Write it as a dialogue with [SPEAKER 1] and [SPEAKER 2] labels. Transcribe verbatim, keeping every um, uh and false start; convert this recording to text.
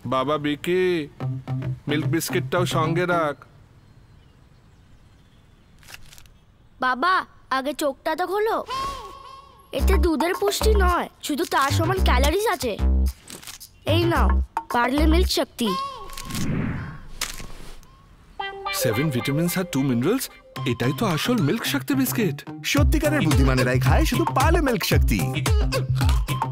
[SPEAKER 1] বাবা বিকি, মিল্ক বিস্কিটটাও সঙ্গে রাখ।
[SPEAKER 2] বাবা আগে চোখটা তো খোলো। এতে দুধের পুষ্টি নয়, শুধু তার সমান ক্যালোরিজ আছে। এই now Parle milk Shakti.
[SPEAKER 1] Seven vitamins আর টু মিনারেলস, এটাই তো আসল মিল্ক শক্তি বিস্কিট।
[SPEAKER 3] সত্যিকারের বুদ্ধিমানেরাই খায় শুধু পার্লে মিল্ক শক্তি।